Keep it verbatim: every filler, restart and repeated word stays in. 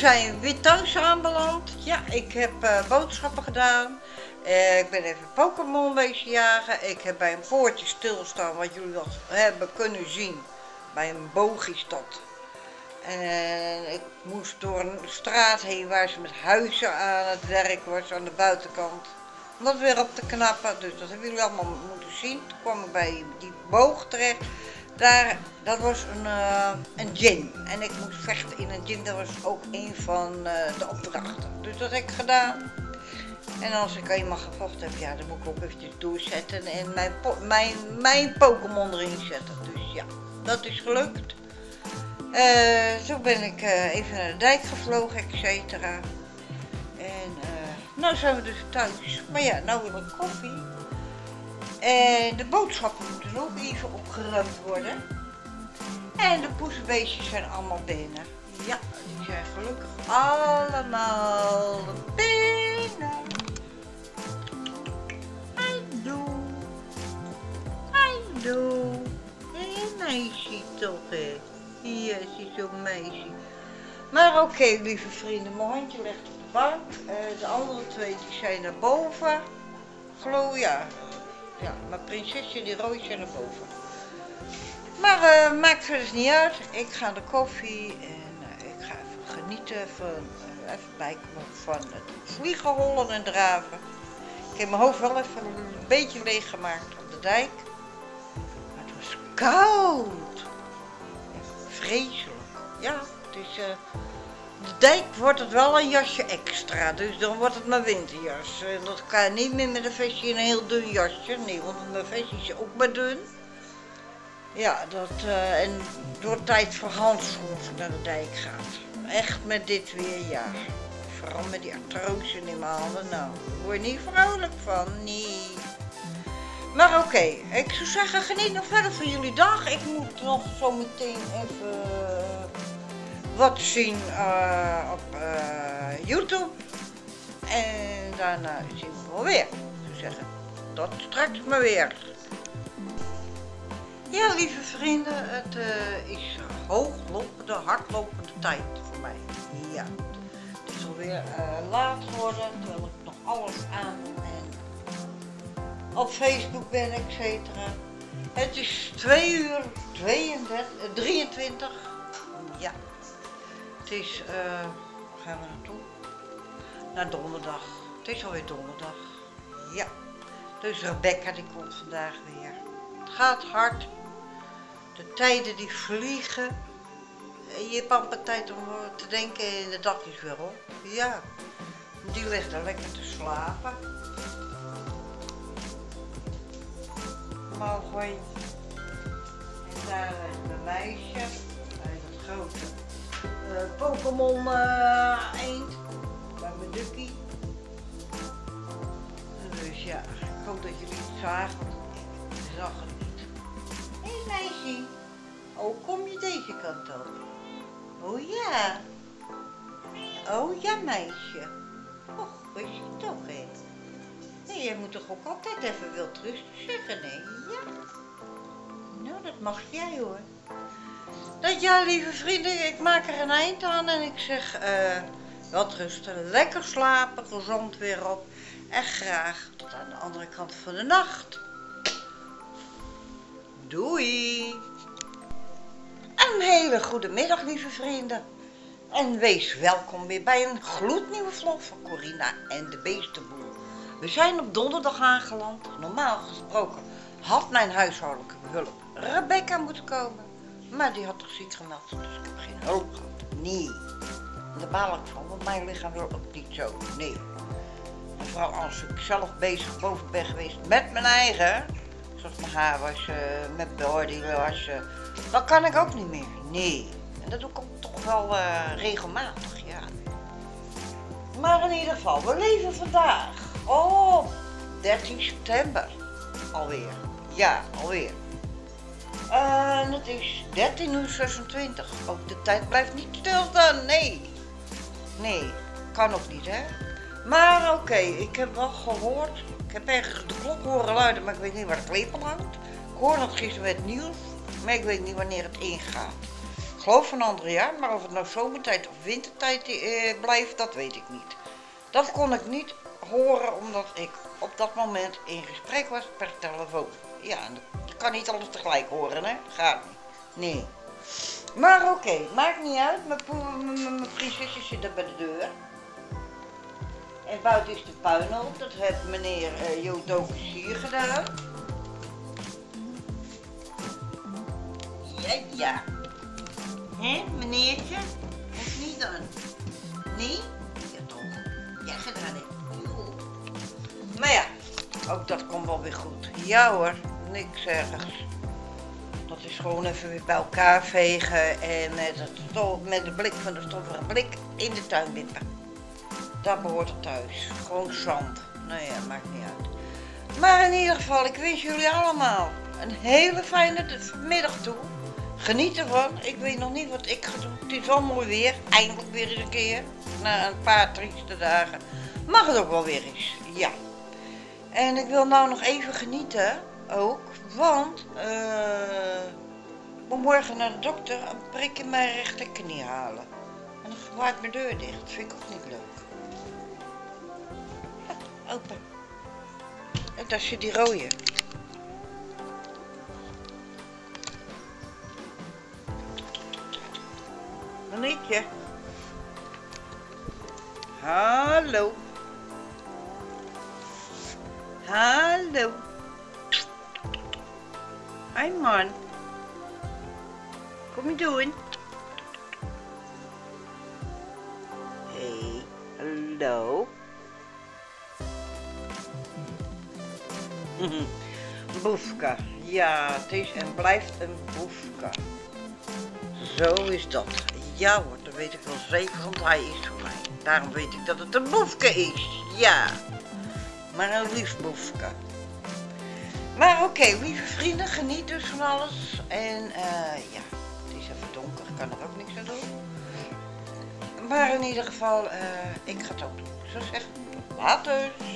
zijn we weer thuis aanbeland. Ja, ik heb uh, boodschappen gedaan. Uh, ik ben even Pokémon wezen jagen. Ik heb bij een poortje stilstaan, wat jullie al hebben kunnen zien. Bij een boog is dat. En ik moest door een straat heen waar ze met huizen aan het werk was, aan de buitenkant. Om dat weer op te knappen, dus dat hebben jullie allemaal moeten zien. Toen kwam ik bij die boog terecht. Daar, dat was een, uh, een gym. En ik moest vechten in een gym, dat was ook een van uh, de opdrachten. Dus dat heb ik gedaan. En als ik eenmaal gevochten heb, ja, dan moet ik ook eventjes doorzetten en mijn, mijn, mijn Pokémon erin zetten. Dus ja, dat is gelukt. Uh, zo ben ik uh, even naar de dijk gevlogen, et cetera. En uh, nou zijn we dus thuis. Maar ja, nou wil ik koffie. En de boodschappen moeten ook even opgeruimd worden. En de poesenbeestjes zijn allemaal binnen. Ja, die zijn gelukkig allemaal binnen. Hallo. Hallo. Hé, meisje toch, hè. Hier is zo'n meisje. Maar oké, okay, lieve vrienden, mijn handje ligt op de bank. Uh, de andere twee die zijn naar boven. Geloof ja. Ja, mijn prinsesje die rood zijn naar boven. Maar uh, maakt verder niet uit. Ik ga de koffie en uh, ik ga even genieten van, uh, even bijkomen van het vliegen, hollen en draven. Ik heb mijn hoofd wel even een beetje leeg gemaakt op de dijk. Maar het was koud. Ja, vreselijk. Ja, dus uh, de dijk wordt het wel een jasje extra, dus dan wordt het mijn winterjas. En dat kan niet meer met een vestje in een heel dun jasje, nee, want mijn vestje is ook maar dun. Ja, dat, uh, en door tijd voor handschoenen naar de dijk gaat. Echt met dit weer, ja. Vooral met die artrose in mijn handen, nou, daar word je niet vrolijk van, nee. Maar oké, okay, ik zou zeggen, geniet nog verder van jullie dag. Ik moet nog zo meteen even wat zien uh, op uh, YouTube. En daarna zien we wel weer. Ik zou zeggen, tot straks maar weer. Ja, lieve vrienden, het uh, is hooglopende, hardlopende tijd voor mij. Ja, het is alweer uh, laat geworden, terwijl ik nog alles aan doe en op Facebook ben, et cetera. Het is twee uur tweeëndertig, drieëntwintig. Ja, het is, uh, waar gaan we naartoe? Naar donderdag. Het is alweer donderdag. Ja, dus Rebecca die komt vandaag weer. Het gaat hard. De tijden die vliegen. Je hebt amper tijd om te denken en de dag is weer op. Ja, die ligt er lekker te slapen. Mooi. En daar is mijn meisje. Bij dat grote uh, Pokémon uh, eend. Bij mijn dukkie. Dus ja, ik hoop dat jullie het zagen. Ik zag het niet. Hé hey, meisje. Oh, kom je deze kant op? Oh ja. Oh ja, meisje. Och, was je toch, hè? Nee, jij moet toch ook altijd even wild rustig zeggen, nee? Ja. Nou, dat mag jij, hoor. Dat ja, lieve vrienden, ik maak er een eind aan en ik zeg, uh, wat rusten, lekker slapen, gezond weer op. En graag tot aan de andere kant van de nacht. Doei! Een hele goede middag, lieve vrienden. En wees welkom weer bij een gloednieuwe vlog van Corina en de Beestenboel. We zijn op donderdag aangeland. Normaal gesproken had mijn huishoudelijke hulp Rebecca moeten komen. Maar die had toch ziek gemeld, dus ik heb geen hulp gehad. Nee. En daar baal ik van, want mijn lichaam wil ook niet zo. Nee. En vooral als ik zelf bezig boven ben geweest met mijn eigen, zoals mijn haar wassen, met body wassen, dan kan ik ook niet meer. Nee. En dat doe ik ook toch wel uh, regelmatig, ja. Maar in ieder geval, we leven vandaag. Oh, dertien september. Alweer. Ja, alweer. En het is dertien uur zesentwintig. Ook de tijd blijft niet stilstaan. Nee. Nee, kan ook niet, hè. Maar oké, okay, ik heb wel gehoord. Ik heb ergens de klok horen luiden, maar ik weet niet waar de klepel hangt. Ik hoor nog gisteren het nieuws, maar ik weet niet wanneer het ingaat. geloof een ander jaar, maar of het nou zomertijd of wintertijd uh, blijft, dat weet ik niet. Dat kon ik niet horen, omdat ik op dat moment in gesprek was per telefoon. Ja, ik kan niet alles tegelijk horen, hè? Gaat niet. Nee. Maar oké, okay, maakt niet uit. Mijn prinsesje zit er bij de deur. En buiten is de puinhoop. Dat heeft meneer uh, Jo Dokus hier gedaan. Ja, ja. Hé, meneertje? Of niet dan? Nee? Ja, toch. Ja, gedaan, hè. Maar ja, ook dat komt wel weer goed. Ja hoor, niks ergens. Dat is gewoon even weer bij elkaar vegen en uh, met de blik van de stoffige blik in de tuin wippen. Dat behoort er thuis. Gewoon zand. Nou ja, maakt niet uit. Maar in ieder geval, ik wens jullie allemaal een hele fijne middag toe. Geniet ervan. Ik weet nog niet wat ik ga doen. Het is wel mooi weer. Eindelijk weer eens een keer. Na een paar trieste dagen. Mag het ook wel weer eens. Ja. En ik wil nou nog even genieten. Ook. Want. Uh, ik moet morgen naar de dokter een prik in mijn rechterknie halen. En dan waait mijn deur dicht. Dat vind ik ook niet leuk. Open. En dat is die rode. Monietje. Hallo. Hallo. Hi man. Kom je doen? Hey, hallo. Boefka. Ja, het is en blijft een boefka. Zo is dat. Ja hoor, dat weet ik wel zeker, want hij is voor mij. Daarom weet ik dat het een boefke is. Ja. Maar een lief boefke. Maar oké, okay, lieve vrienden, geniet dus van alles. En uh, ja, het is even donker, ik kan er ook niks aan doen. Maar in ieder geval, uh, ik ga het ook doen. Zo zeg, later.